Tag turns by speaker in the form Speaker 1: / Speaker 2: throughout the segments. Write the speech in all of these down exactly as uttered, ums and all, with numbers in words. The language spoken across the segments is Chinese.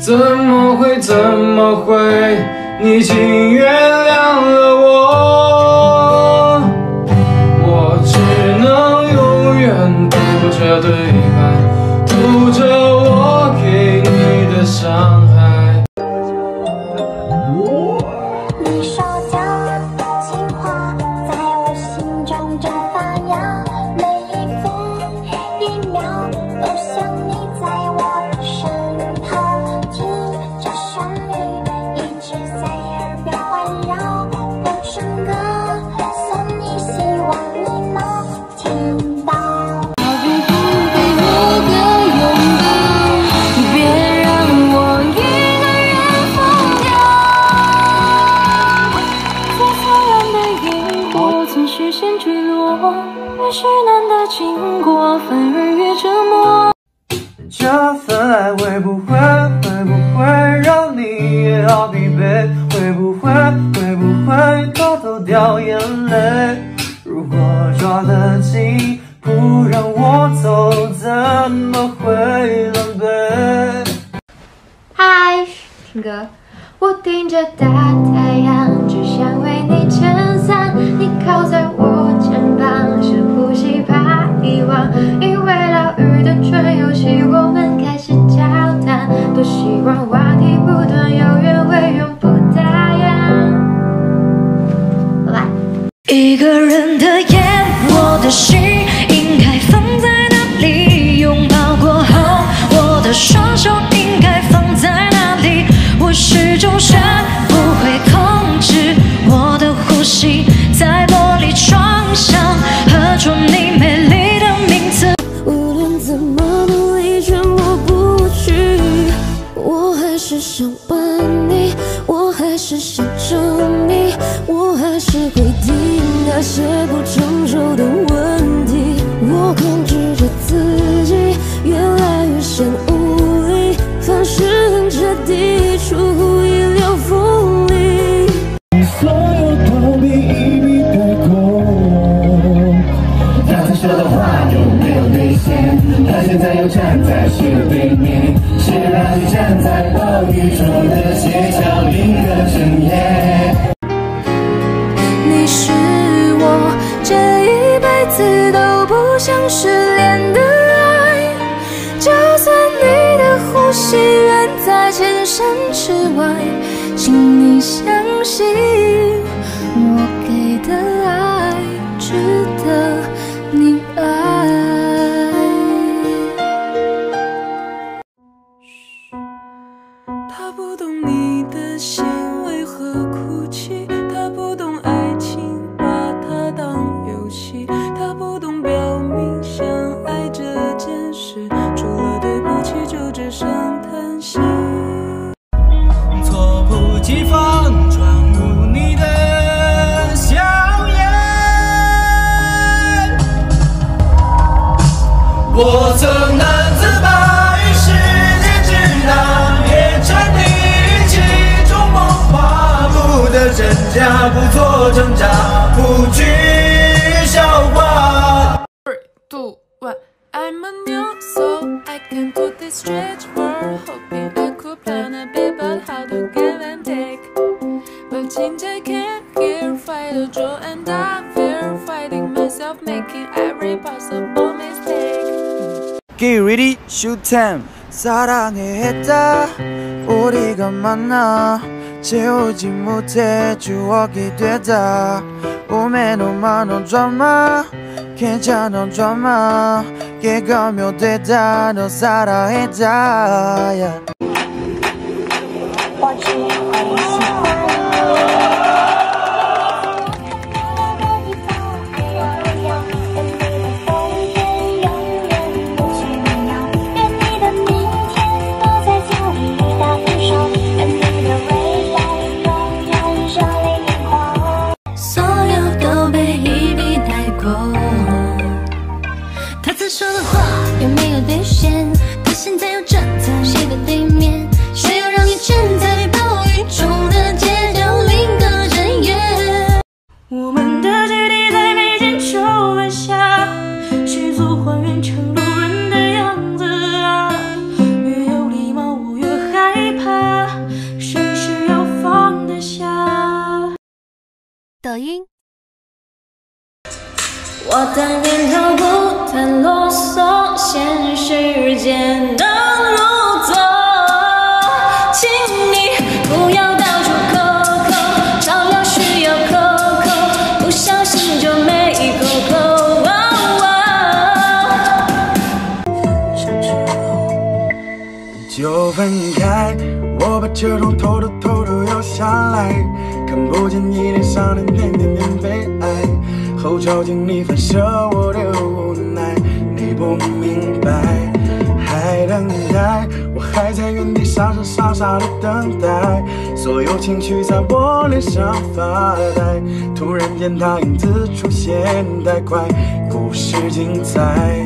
Speaker 1: 怎么会怎么会，你竟原谅了我，我只能永远读着对白，读着我给你的伤害。
Speaker 2: 你说讲的情话在我心中正发芽，每一分一秒都想你在我的身旁，听着旋律一直在耳边环绕，我唱歌算你希望你能听到。要不不给我个拥抱，别让我一个人疯掉。在灿烂的烟火从视线坠落，越是难得经过，反而越折磨。
Speaker 1: 这份爱会不会会不会让你也好疲惫？会不会会不会偷偷掉眼泪？如果抓得紧不让我走，怎么会狼狈？
Speaker 2: 嗨，听歌。我顶着大太阳，只想为你撑伞。你靠在我肩膀，深呼吸怕遗忘。因为老语的纯游戏，我们开始交谈。多希望话题不断，有缘会永不打烊。来，一个人的夜，我的心应该放在哪里？拥抱过后，我的双手应该放在哪里？我始终学不会控制我的呼吸，在玻璃窗上合出你美丽的名字。无论怎么努力全部不去，我还是想吻你，我还是想证你，我还是会提那些不成熟的问题。我控制着自己，越来越显无力，凡事很彻底，出乎意料锋利。
Speaker 3: 所有都被一笔带过，他曾说的话有没有兑现？他现在又站在谁的对面？谁让你站在暴雨中的街角另一个整夜？
Speaker 2: 你是我这一辈子都不想失联的爱，就算你的呼吸远在千山之外，请你相信我给的爱值得你爱。他不懂你的心为何哭泣，他不懂爱情把它当游戏，他不懂表明相爱这件事，除了对不起就只剩叹息。
Speaker 1: 猝不及防闯入你的笑颜，我曾难自拔于世界之大，变成你其中梦话，不得真假，不做挣扎，不惧笑话。
Speaker 4: Three, two, one. I'm a new soul. I can do this stretch for hoping I could plan a bit, but how to give and take? But change I can't hear, fight a joy and I fear, fighting myself, making every possible mistake.
Speaker 1: Get ready, shoot time. 사랑해 했다 우리가 만나 채우지 못해 추억이 되다 오면 오만원 드라마 괜찮은 드라마 깨가며 되다 너 사랑했다 yeah.
Speaker 2: 我只会喜欢。他曾说的话有没有兑现？他现在又站在谁的对面？谁又让你站在暴雨中的街角另个整夜？我们的距离在眉间就落下，虚足还原成路人的样子啊！越有礼貌，我越害怕。
Speaker 5: 我但愿逃不太啰嗦，现实间能如昨。请你不要到处扣扣，照料需要扣扣，不小心就没扣扣。
Speaker 3: 就分开，我把车窗偷偷偷偷摇下来，看不见你脸上的点点点悲哀。后照镜里反射我的无奈，你不明白，还等待，我还在原地傻傻傻傻的等待，所有情绪在我脸上发呆。突然间，他影子出现太快，故事精彩。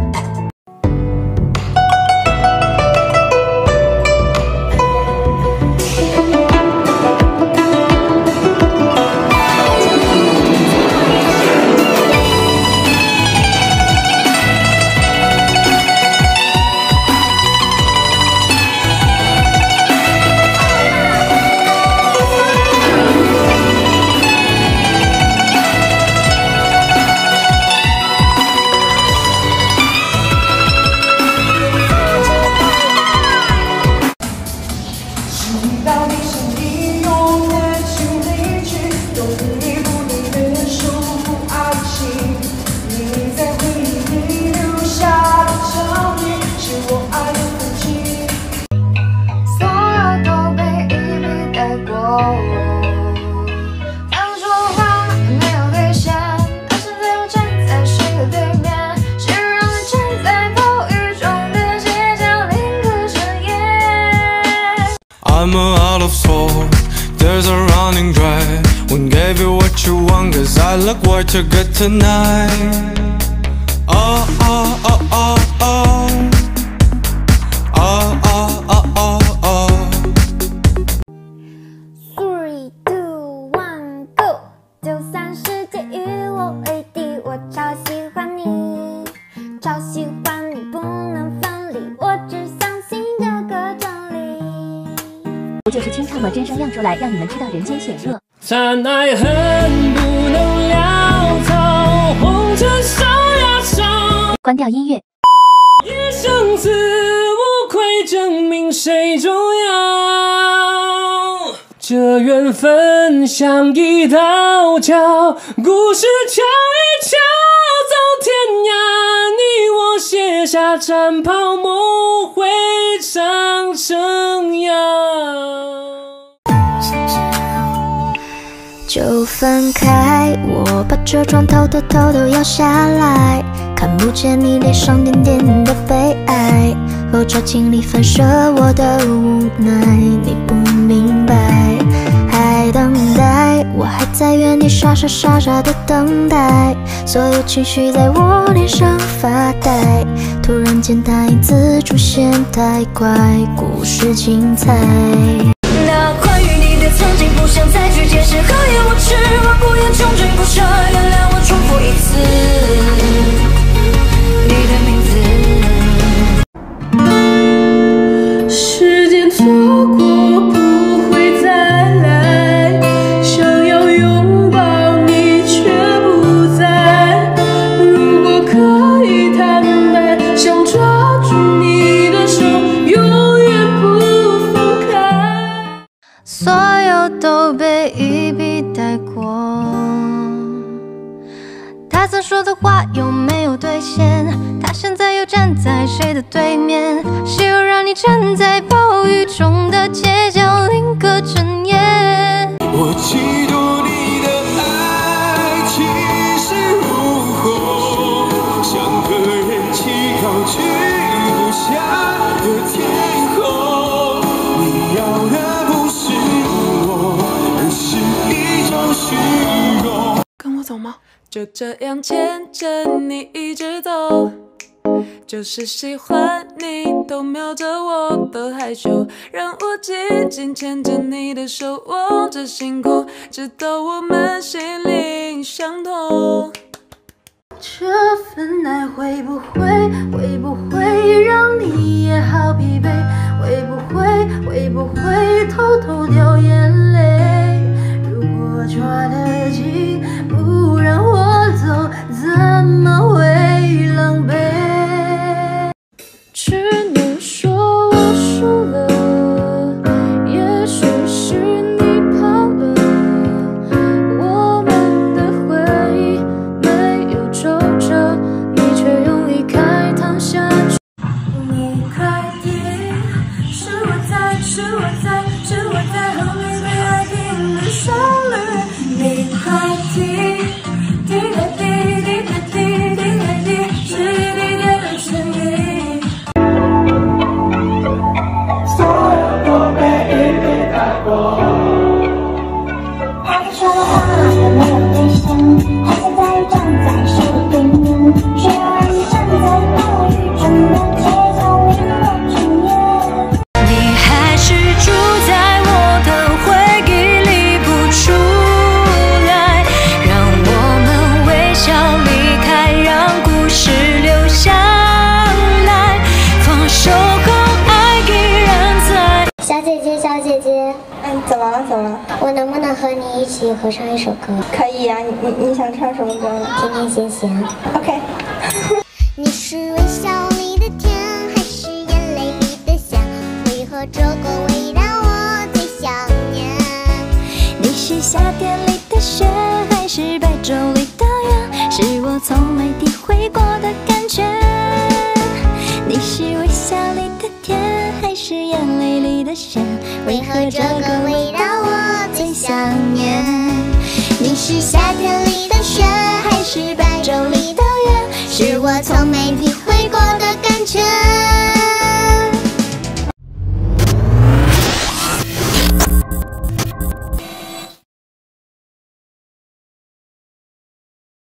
Speaker 6: I'm out of soul, there's a running dry. Won't give you what you want, cause I look way too good tonight. Oh, oh, oh, oh, oh. Oh, oh, oh, oh, oh.
Speaker 2: Three, two, one, go！ 就算世界与我为敌，我超喜欢你，超喜欢你，不能分离。我只相信这个真理。
Speaker 7: 不就是清唱把真声亮出来，让你们知道人间险恶。
Speaker 8: 贪爱恨不能潦草，红尘烧呀烧。
Speaker 7: 关掉音乐。
Speaker 8: 一生死无愧，证明谁重要。这缘分像一道桥，故事桥一桥走天涯。你我写下战袍，梦会长成谣。
Speaker 2: 就分开，我把车窗偷偷偷偷摇下来，看不见你脸上点点的悲哀。后照镜里反射我的无奈，你不明白，还等待，我还在原地傻傻傻傻的等待，所有情绪在我脸上发呆。突然间，他影子出现太快，故事精彩。
Speaker 5: 那关于你的曾经，不想再去解释，何言无知，我不言穷追不舍，原谅我重复一次你的名字。时间错过不会再来，想要拥抱你却不在。如果可以坦白，想抓住你的手，永远不放开。
Speaker 2: 所有都被一笔带过，他曾说的话有没有兑现？他现在又站在谁的对面？谁又让你站在暴雨中的街角，另个针眼？
Speaker 3: 我嫉妒你的爱气势如虹，像个人气高居不下的天空。你要的不是我，而是一种虚荣。
Speaker 4: 跟我走吗？就这样牵着你一直走，就是喜欢你都瞄着我的害羞，让我紧紧牵着你的手，握着辛苦，直到我们心灵相通。
Speaker 5: 这份爱会不会，会不会让你也好疲惫？会不会，会不会偷偷掉眼泪？如果抓得紧，不让我走，怎
Speaker 9: 以合唱一首歌。
Speaker 10: 可以呀、啊，你你你想唱什么歌呢？
Speaker 9: 天天闲闲。
Speaker 10: OK。
Speaker 9: 你是微笑里的甜，还是眼泪里的咸？为何这个味道我最想念？你是夏天里的雪，还是白昼里的月？是我从没体会过的感觉。你是微笑里的甜，还是眼泪里的咸？为何这个味道我最想念？你是夏天里的雪，还是白昼里的月？是我从没体会